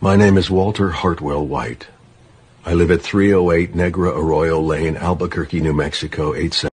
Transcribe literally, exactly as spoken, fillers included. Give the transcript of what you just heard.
My name is Walter Hartwell White. I live at three oh eight Negra Arroyo Lane, Albuquerque, New Mexico, eight seven